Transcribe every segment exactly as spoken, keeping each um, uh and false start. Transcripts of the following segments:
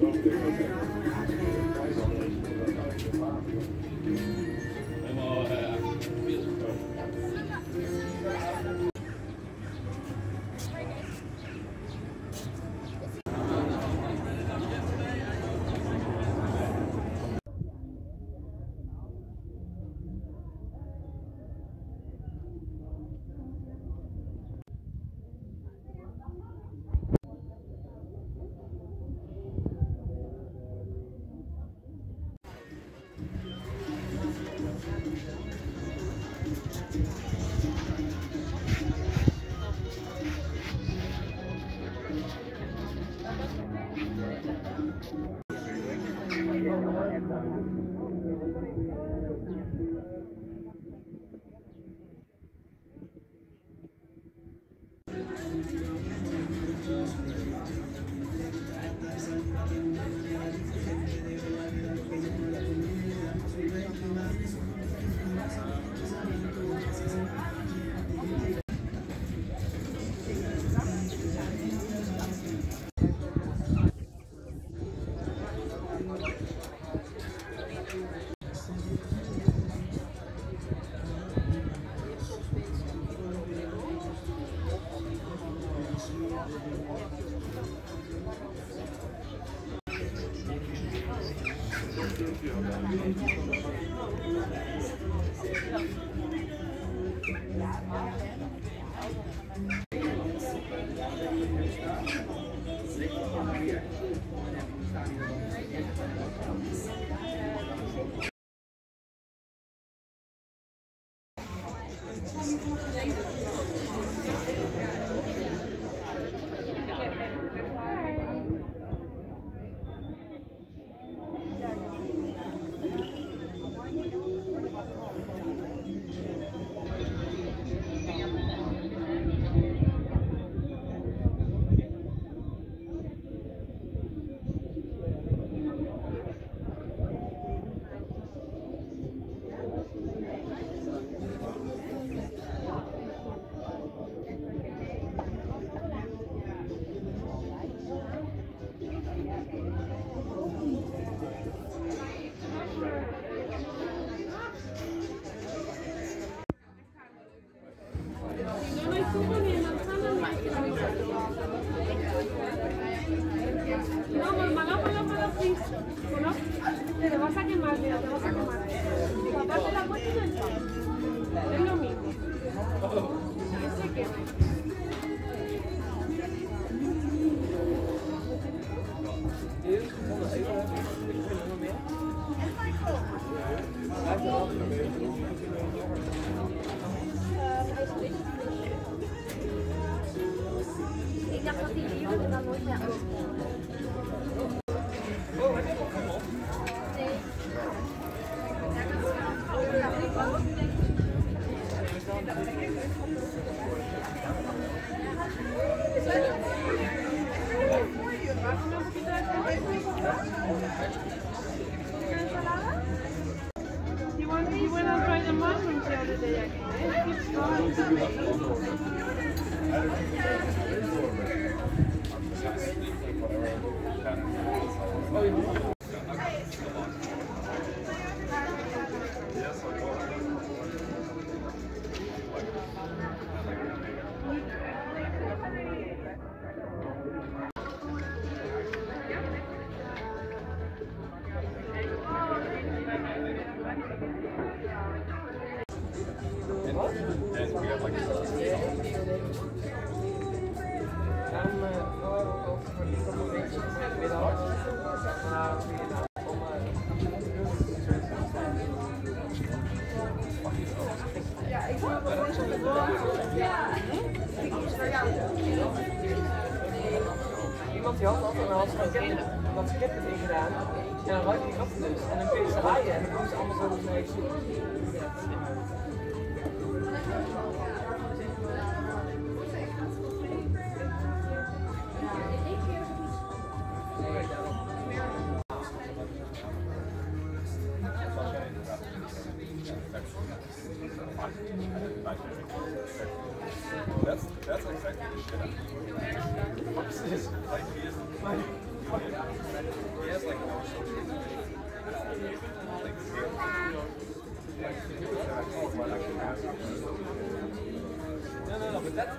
Te vas a quemar, mira, te vas a quemar. Papá te la puesto en el pan. Es lo mismo. Que se queme. Ik dacht dat die hier er dan nooit meer uitkomt. You want you went and tried the mushrooms the other day again. It keeps going. Iemand die had altijd een had wat ze ketting in gedaan en dan ruikt die katten dus en dan kun je ze aaien en dan doen ze allemaal zo dus mee. That's that's exactly the shit. This is like No, no, no, but that's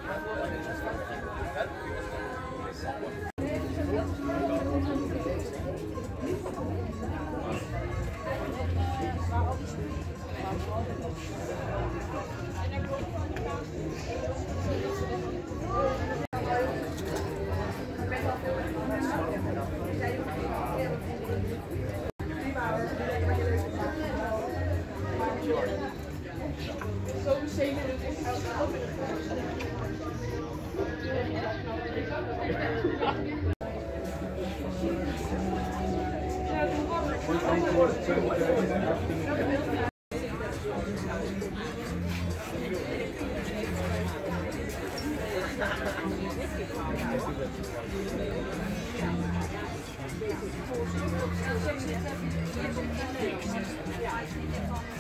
Ja,